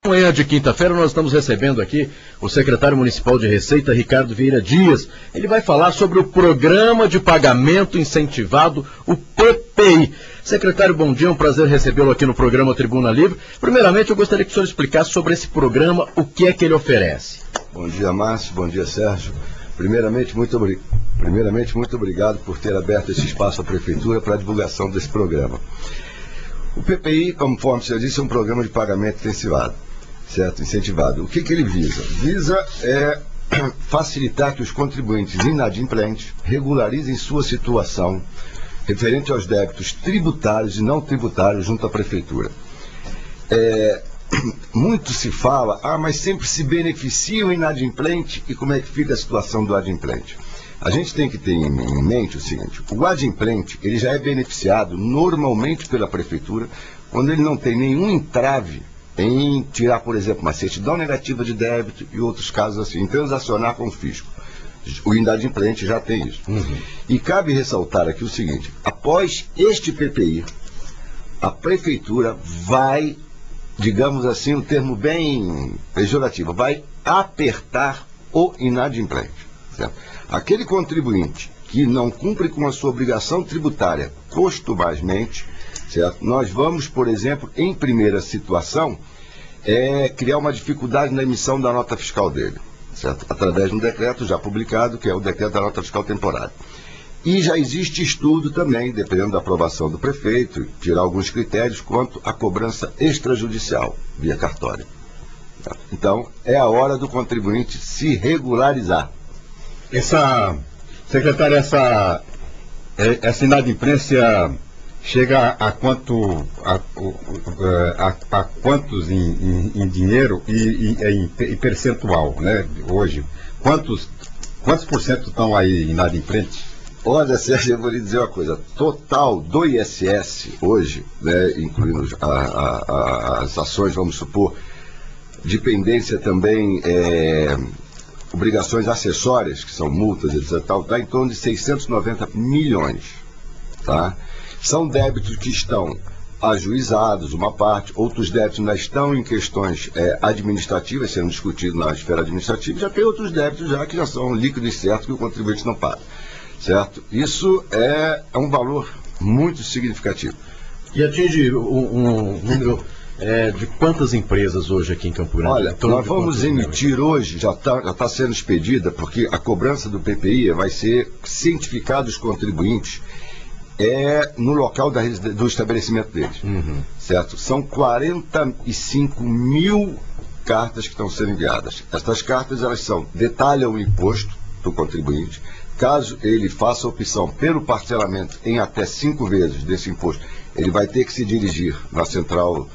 Amanhã de quinta-feira nós estamos recebendo aqui o secretário municipal de Receita, Ricardo Vieira Dias. Ele vai falar sobre o Programa de Pagamento Incentivado, o PPI. Secretário, bom dia, é um prazer recebê-lo aqui no programa Tribuna Livre. Primeiramente, eu gostaria que o senhor explicasse sobre esse programa, o que é que ele oferece. Bom dia, Márcio, bom dia, Sérgio. Primeiramente, muito obrigado por ter aberto esse espaço à Prefeitura para a divulgação desse programa. O PPI, conforme o senhor disse, é um programa de pagamento intensivado. Certo? Incentivado. O que ele visa? Visa facilitar que os contribuintes inadimplentes regularizem sua situação referente aos débitos tributários e não tributários junto à Prefeitura. Muito se fala, mas sempre se beneficia o inadimplente, e como é que fica a situação do adimplente? A gente tem que ter em mente o seguinte: o adimplente ele já é beneficiado normalmente pela Prefeitura quando ele não tem nenhum entrave em tirar, por exemplo, uma certidão negativa de débito e outros casos assim, em transacionar com o fisco. O inadimplente já tem isso. E cabe ressaltar aqui o seguinte: após este PPI, a Prefeitura vai, digamos assim, um termo bem pejorativo, vai apertar o inadimplente. Certo? Aquele contribuinte que não cumpre com a sua obrigação tributária costumazmente, certo? Nós vamos, por exemplo, em primeira situação, criar uma dificuldade na emissão da nota fiscal dele, certo? Através de um decreto já publicado, que é o decreto da nota fiscal temporária. E já existe estudo também, dependendo da aprovação do prefeito, tirar alguns critérios quanto à cobrança extrajudicial, via cartório. Certo? Então, é a hora do contribuinte se regularizar. Secretário, essa inadimplência chega a quantos em dinheiro e em percentual, né, hoje? Quantos por cento estão aí inadimplentes? Olha, Sérgio, eu vou lhe dizer uma coisa. Total do ISS hoje, né, incluindo as ações, vamos supor, dependência também, obrigações acessórias, que são multas, etc., está em torno de 690 milhões, tá? São débitos que estão ajuizados, uma parte, outros débitos ainda estão em questões administrativas, sendo discutidos na esfera administrativa, já tem outros débitos já que já são líquidos e certos que o contribuinte não paga, certo? Isso é um valor muito significativo. E atinge um número de quantas empresas hoje aqui em Campo Grande? Olha, nós vamos emitir hoje, já está sendo expedida, porque a cobrança do PPI vai ser cientificado os contribuintes no local do estabelecimento deles, certo? São 45 mil cartas que estão sendo enviadas. Estas cartas, detalham o imposto do contribuinte. Caso ele faça a opção pelo parcelamento em até 5 vezes desse imposto, ele vai ter que se dirigir na central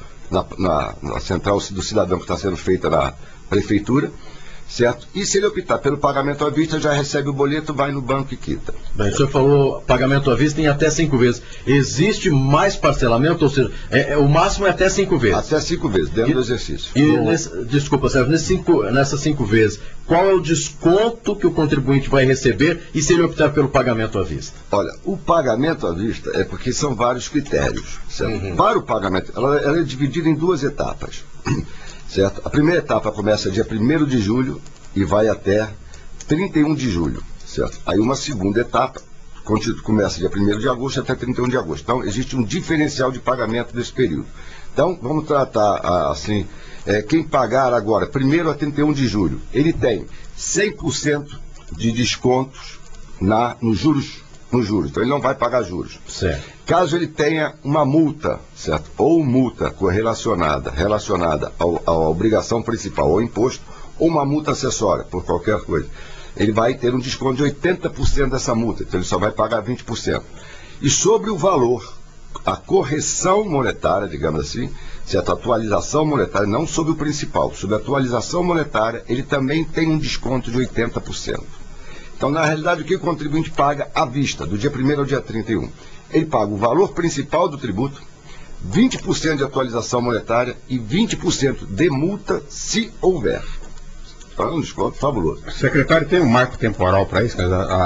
do cidadão que está sendo feita na Prefeitura, certo? E se ele optar pelo pagamento à vista, já recebe o boleto, vai no banco e quita. Bem, o senhor falou pagamento à vista em até 5 vezes. Existe mais parcelamento? Ou seja, o máximo é até 5 vezes? Até 5 vezes, dentro do exercício. Desculpa, Sérgio, nessas 5 vezes, qual é o desconto que o contribuinte vai receber e se ele optar pelo pagamento à vista? Olha, o pagamento à vista é porque são vários critérios, certo? Para o pagamento, ela é dividida em 2 etapas. Certo? A primeira etapa começa dia 1º de julho e vai até 31 de julho, certo? Aí uma segunda etapa começa dia 1º de agosto até 31 de agosto. Então, existe um diferencial de pagamento desse período. Então, vamos tratar assim, quem pagar agora, 1º a 31 de julho, ele tem 100% de descontos nos juros. Então ele não vai pagar juros. Certo. Caso ele tenha uma multa, certo? Ou multa relacionada à obrigação principal, ao imposto, ou uma multa acessória, por qualquer coisa, ele vai ter um desconto de 80% dessa multa, então ele só vai pagar 20%. E sobre o valor, a correção monetária, digamos assim, certo? A atualização monetária, não sobre o principal, sobre a atualização monetária, ele também tem um desconto de 80%. Então, na realidade, o que o contribuinte paga à vista, do dia 1º ao dia 31? Ele paga o valor principal do tributo, 20% de atualização monetária e 20% de multa, se houver. Então, é um desconto fabuloso. Secretário, tem um marco temporal para isso?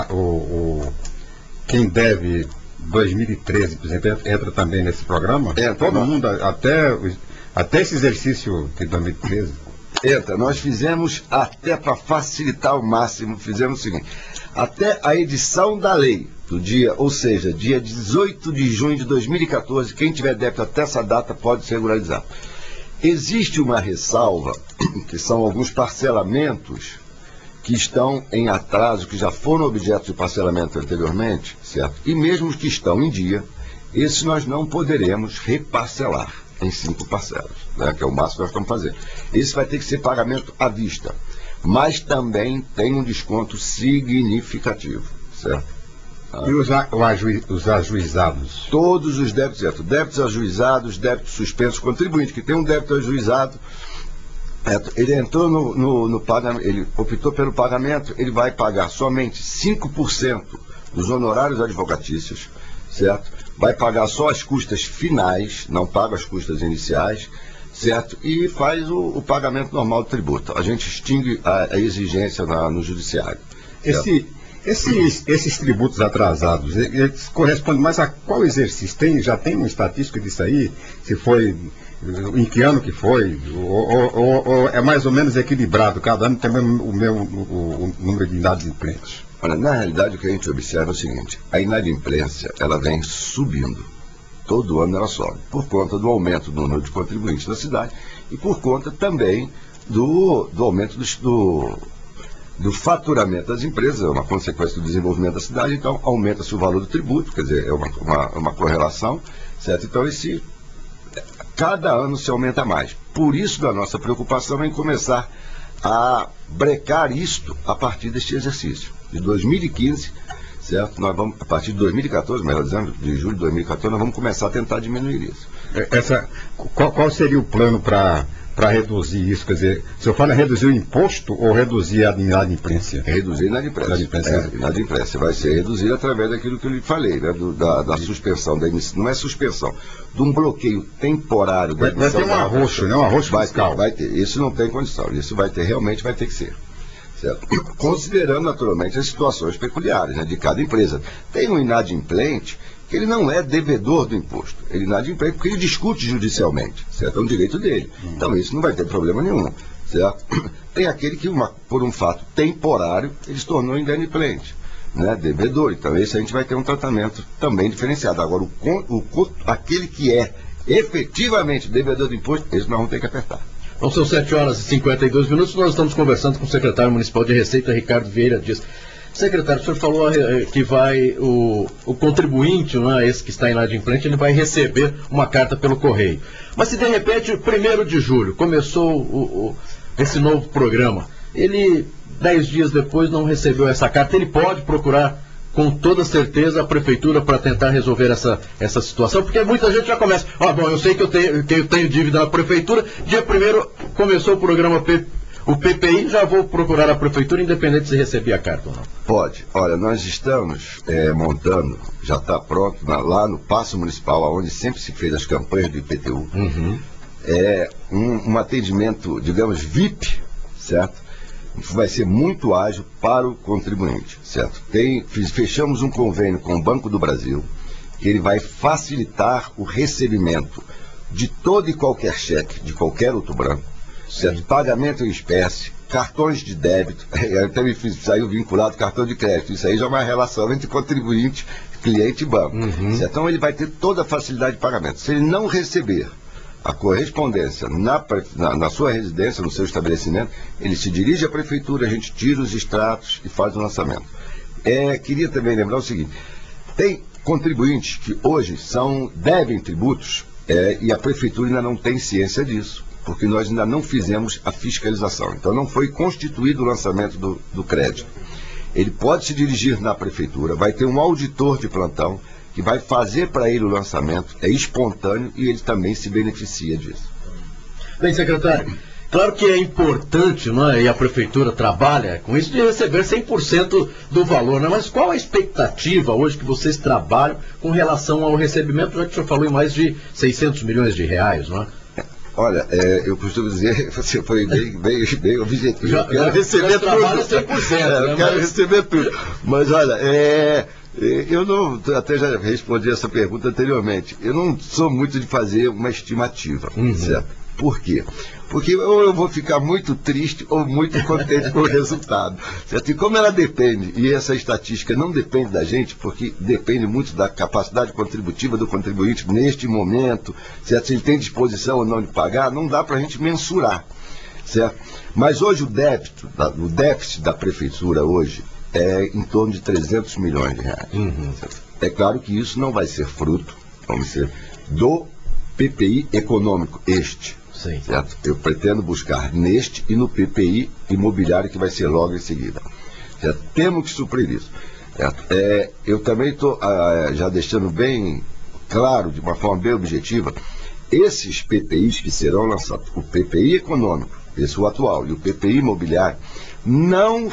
Quem deve 2013, por exemplo, entra também nesse programa? Todo mundo, Até esse exercício de 2013? Entra, nós fizemos, até para facilitar ao máximo, fizemos o seguinte: até a edição da lei, do dia, ou seja, dia 18 de junho de 2014, quem tiver débito até essa data pode se regularizar. Existe uma ressalva, que são alguns parcelamentos que estão em atraso, que já foram objeto de parcelamento anteriormente, certo? E mesmo os que estão em dia, esses nós não poderemos reparcelar em 5 parcelas, né, que é o máximo que nós estamos fazendo. Esse vai ter que ser pagamento à vista, mas também tem um desconto significativo, certo? E os ajuizados? Todos os débitos, certo? Débitos ajuizados, débitos suspensos, contribuinte que tem um débito ajuizado, ele entrou no pagamento, ele optou pelo pagamento, ele vai pagar somente 5% dos honorários advocatícios, certo? Vai pagar só as custas finais, não paga as custas iniciais, certo? E faz o pagamento normal do tributo. A gente extingue a exigência no judiciário. Esses tributos atrasados, eles correspondem mais a qual exercício? Já tem uma estatística disso aí? Se foi, em que ano que foi? Ou é mais ou menos equilibrado? Cada ano tem o número de inadimplentes? Olha, na realidade o que a gente observa é o seguinte: a inadimplência, ela vem subindo. Todo ano ela sobe, por conta do aumento do número de contribuintes da cidade e por conta também do aumento do faturamento das empresas, é uma consequência do desenvolvimento da cidade, então aumenta-se o valor do tributo, quer dizer, é uma correlação, certo? Então cada ano se aumenta mais. Por isso da nossa preocupação em começar a brecar isto a partir deste exercício. De 2015, certo? Nós vamos, a partir de 2014, melhor dizendo, de julho de 2014, nós vamos começar a tentar diminuir isso. Qual seria o plano para reduzir isso? Quer dizer, o senhor fala reduzir o imposto ou reduzir a inadimplência? Reduzir a inadimplência. Inadimplência vai ser reduzida através daquilo que eu lhe falei, né? Da suspensão, não é suspensão, de um bloqueio temporário da emissão. Vai ter um arroxo, né? Um arroxo fiscal. Vai ter, isso não tem condição, isso realmente vai ter que ser. Certo? Considerando naturalmente as situações peculiares, né, de cada empresa. Tem um inadimplente que ele não é devedor do imposto. Ele é inadimplente porque ele discute judicialmente, certo? É um direito dele. Então isso não vai ter problema nenhum, certo? Tem aquele que, por um fato temporário, ele se tornou inadimplente, né, devedor. Então esse a gente vai ter um tratamento também diferenciado. Agora, aquele que é efetivamente devedor do imposto, esse nós vamos ter que apertar. Então são 7h52, nós estamos conversando com o secretário municipal de Receita, Ricardo Vieira Dias. Secretário, o senhor falou que o contribuinte, não é, esse que está inadimplente, ele vai receber uma carta pelo correio. Mas se de repente, 1º de julho, começou esse novo programa, ele 10 dias depois não recebeu essa carta, ele pode procurar com toda certeza a prefeitura para tentar resolver essa situação, porque muita gente já começa, bom, eu sei que eu tenho dívida na prefeitura, dia 1º começou o programa o PPI, já vou procurar a prefeitura, independente se receber a carta ou não. Pode. Olha, nós estamos montando, já está pronto, lá no Paço Municipal, onde sempre se fez as campanhas do IPTU, um atendimento, digamos, VIP, certo? Vai ser muito ágil para o contribuinte, certo? Fechamos um convênio com o Banco do Brasil, que ele vai facilitar o recebimento de todo e qualquer cheque, de qualquer outro banco, certo? Pagamento em espécie, cartões de débito, até saiu vinculado cartão de crédito, isso aí já é uma relação entre contribuinte, cliente e banco, certo? Então ele vai ter toda a facilidade de pagamento. Se ele não receber a correspondência na sua residência, no seu estabelecimento, ele se dirige à prefeitura, a gente tira os extratos e faz o lançamento. Queria também lembrar o seguinte: tem contribuintes que hoje devem tributos e a prefeitura ainda não tem ciência disso, porque nós ainda não fizemos a fiscalização. Então não foi constituído o lançamento do crédito. Ele pode se dirigir na prefeitura, vai ter um auditor de plantão que vai fazer para ele o lançamento, é espontâneo e ele também se beneficia disso. Bem, secretário, claro que é importante, não é, e a prefeitura trabalha com isso, de receber 100% do valor, né? Mas qual a expectativa hoje que vocês trabalham com relação ao recebimento, já que o senhor falou em mais de 600 milhões de reais, não é? Olha, eu costumo dizer, você foi bem objetivo. Eu quero receber tudo. 100%, eu quero receber tudo. Mas olha, eu não, até já respondi essa pergunta anteriormente, eu não sou muito de fazer uma estimativa, certo? Por quê? Porque ou eu vou ficar muito triste ou muito contente com o resultado. Certo? E como ela depende, e essa estatística não depende da gente, porque depende muito da capacidade contributiva do contribuinte neste momento, certo? Se ele tem disposição ou não de pagar, não dá para a gente mensurar. Certo? Mas hoje o déficit da prefeitura hoje é em torno de 300 milhões de reais. É claro que isso não vai ser fruto, vamos dizer, do PPI econômico, Sim. Certo? Eu pretendo buscar neste e no PPI imobiliário, que vai ser logo em seguida. Certo? Temos que suprir isso. Certo? Eu também estou já deixando bem claro, de uma forma bem objetiva, esses PPIs que serão lançados, o PPI econômico, esse o atual, e o PPI imobiliário, não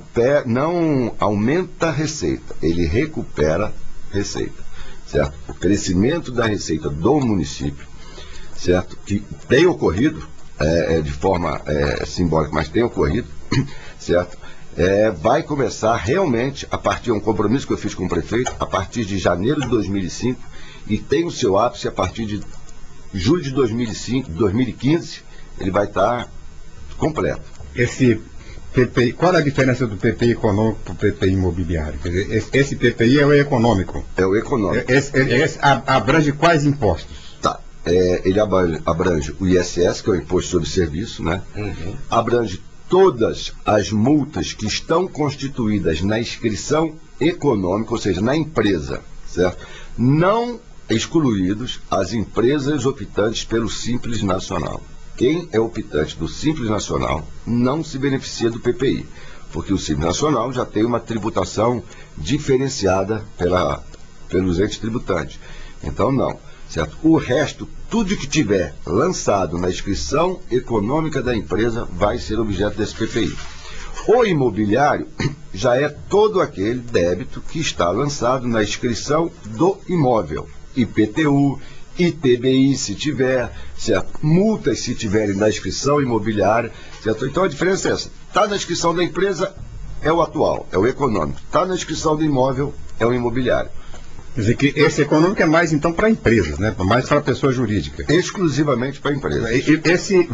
aumenta a receita, ele recupera receita. Certo? O crescimento da receita do município, certo? Que tem ocorrido, de forma simbólica, mas tem ocorrido, certo? Vai começar realmente, a partir de um compromisso que eu fiz com o prefeito, a partir de janeiro de 2005, e tem o seu ápice a partir de julho de 2015, ele vai estar completo. Esse PPI, qual é a diferença do PPI econômico para o PPI imobiliário? Quer dizer, esse PPI é o econômico. É o econômico. Esse abrange quais impostos? Tá. Ele abrange o ISS, que é o Imposto sobre Serviço, né? Abrange todas as multas que estão constituídas na inscrição econômica, ou seja, na empresa, certo? Não excluídos as empresas optantes pelo Simples Nacional. Quem é optante do Simples Nacional não se beneficia do PPI, porque o Simples Nacional já tem uma tributação diferenciada pelos entes tributantes. Então, não. Certo? O resto, tudo que tiver lançado na inscrição econômica da empresa vai ser objeto desse PPI. O imobiliário já é todo aquele débito que está lançado na inscrição do imóvel. IPTU, ITBI, se tiver, certo? Multas, se tiverem na inscrição imobiliária, certo? Então a diferença é essa. Está na inscrição da empresa, é o atual, é o econômico. Está na inscrição do imóvel, é o imobiliário. Quer dizer que esse econômico é mais, então, para empresas, né? Mais para a pessoa jurídica. Exclusivamente para empresas. Esse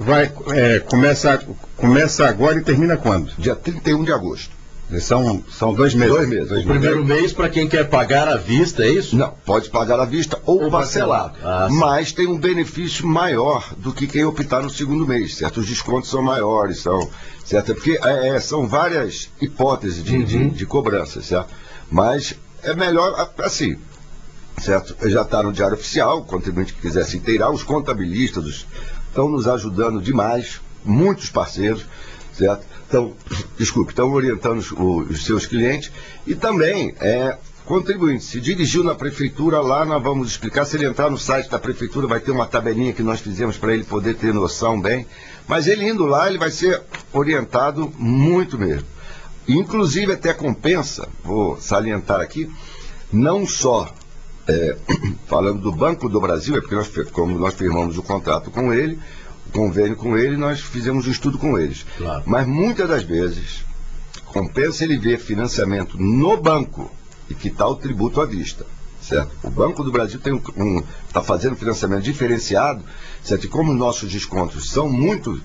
começa agora e termina quando? Dia 31 de agosto. São 2 meses. 2 meses. O primeiro mês para quem quer pagar à vista, é isso? Não, pode pagar à vista ou parcelado. Mas tem um benefício maior do que quem optar no segundo mês, certo? Os descontos são maiores, certo? Porque são várias hipóteses de cobrança, certo? Mas é melhor assim, certo? Já está no Diário Oficial, o contribuinte que quiser se inteirar, os contabilistas estão nos ajudando demais, muitos parceiros, certo? Estão orientando os seus clientes e também contribuinte. Se dirigiu na prefeitura, lá nós vamos explicar. Se ele entrar no site da prefeitura, vai ter uma tabelinha que nós fizemos para ele poder ter noção bem. Mas ele indo lá, ele vai ser orientado muito mesmo. Inclusive até compensa, vou salientar aqui, não só falando do Banco do Brasil, porque como nós firmamos o contrato com ele, convênio com ele, nós fizemos um estudo com eles. Claro. Mas muitas das vezes compensa ele ver financiamento no banco e quitar o tributo à vista, certo? O Banco do Brasil está fazendo financiamento diferenciado, certo? E como nossos descontos são muito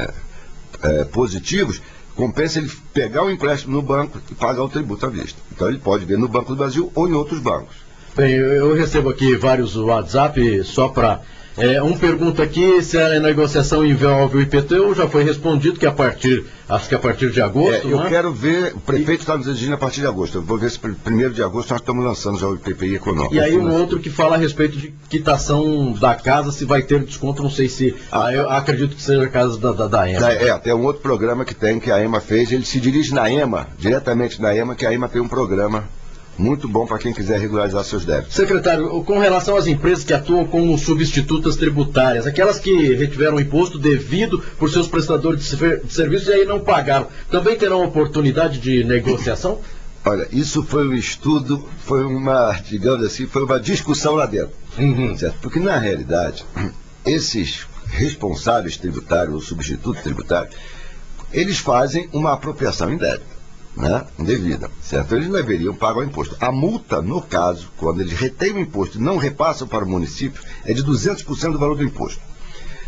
positivos, compensa ele pegar o empréstimo no banco e pagar o tributo à vista. Então ele pode ver no Banco do Brasil ou em outros bancos. Bem, eu recebo aqui vários WhatsApp só para... um pergunta aqui se a negociação envolve o IPTU, já foi respondido que acho que a partir de agosto. Eu quero ver, o prefeito está nos exigindo a partir de agosto. Eu vou ver se 1º de agosto nós estamos lançando já o IPPI econômico. E aí um outro que fala a respeito de quitação da casa, se vai ter desconto, não sei se... eu acredito que seja a casa da EMA. Tem um outro programa que a EMA fez, ele se dirige na EMA, diretamente na EMA, que a EMA tem um programa muito bom para quem quiser regularizar seus débitos. Secretário, com relação às empresas que atuam como substitutas tributárias, aquelas que retiveram o imposto devido por seus prestadores de serviços e aí não pagaram, também terão oportunidade de negociação? Olha, isso foi um estudo, foi uma discussão lá dentro. Certo? Porque na realidade, esses responsáveis tributários ou substitutos tributários, eles fazem uma apropriação indébita. Indevida, certo? Eles não deveriam pagar o imposto. A multa, no caso, quando eles retêm o imposto e não repassam para o município, é de 200% do valor do imposto.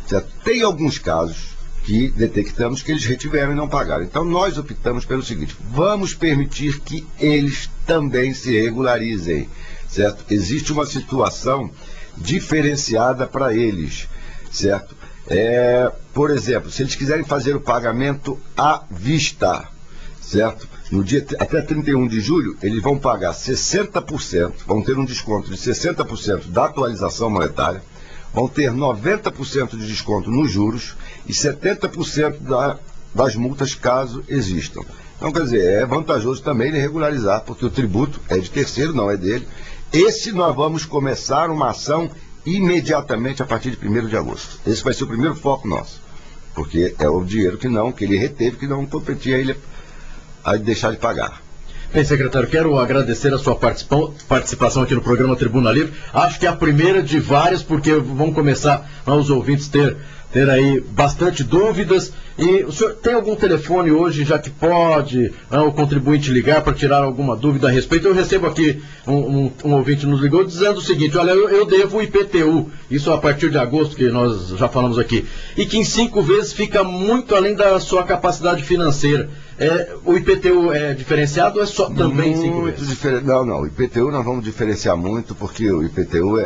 certo? Tem alguns casos que detectamos que eles retiveram e não pagaram. Então nós optamos pelo seguinte: vamos permitir que eles também se regularizem, certo? Existe uma situação diferenciada para eles, certo? Por exemplo, se eles quiserem fazer o pagamento à vista, certo? No dia até 31 de julho, eles vão pagar 60%, vão ter um desconto de 60% da atualização monetária, vão ter 90% de desconto nos juros e 70% das multas, caso existam. Então, quer dizer, é vantajoso também ele regularizar, porque o tributo é de terceiro, não é dele. Esse nós vamos começar uma ação imediatamente a partir de 1º de agosto. Esse vai ser o primeiro foco nosso, porque é o dinheiro que ele reteve, que não competia a ele a deixar de pagar. Bem, secretário, quero agradecer a sua participação aqui no programa Tribuna Livre. Acho que é a primeira de várias, porque vão começar os ouvintes ter aí bastante dúvidas. E o senhor tem algum telefone hoje, já que pode o contribuinte ligar para tirar alguma dúvida a respeito? Eu recebo aqui um ouvinte nos ligou dizendo o seguinte: olha, eu devo o IPTU, isso a partir de agosto, que nós já falamos aqui, e que em 5 vezes fica muito além da sua capacidade financeira. O IPTU é diferenciado ou é só também em 5 vezes? Não, o IPTU nós vamos diferenciar muito, porque o IPTU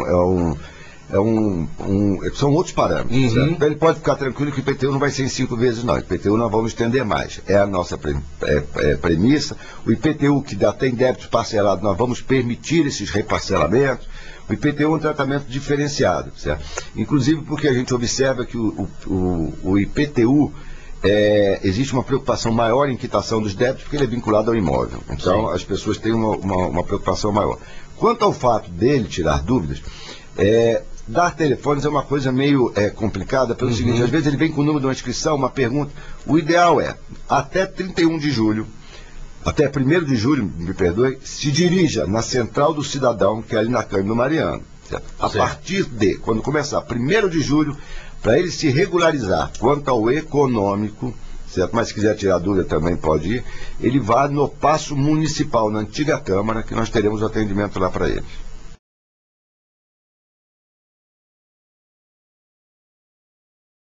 são outros parâmetros. Certo? Então ele pode ficar tranquilo que o IPTU não vai ser em 5 vezes, não. O IPTU nós vamos estender mais. É a nossa premissa. O IPTU que tem débito parcelado, nós vamos permitir esses reparcelamentos. O IPTU é um tratamento diferenciado, certo? Inclusive porque a gente observa que o IPTU existe uma preocupação maior em quitação dos débitos, porque ele é vinculado ao imóvel. Então, sim, as pessoas têm uma preocupação maior. Quanto ao fato dele tirar dúvidas, dar telefones é uma coisa meio complicada, pelo seguinte: às vezes ele vem com o número de uma inscrição, uma pergunta. O ideal é, até 31 de julho, até 1º de julho, me perdoe, se dirija na Central do Cidadão, que é ali na Cândido Mariano. Certo? A partir de, quando começar 1º de julho, para ele se regularizar quanto ao econômico, certo? Mas se quiser tirar dúvida também pode ir, ele vai no Paço Municipal, na antiga Câmara, que nós teremos o atendimento lá para ele.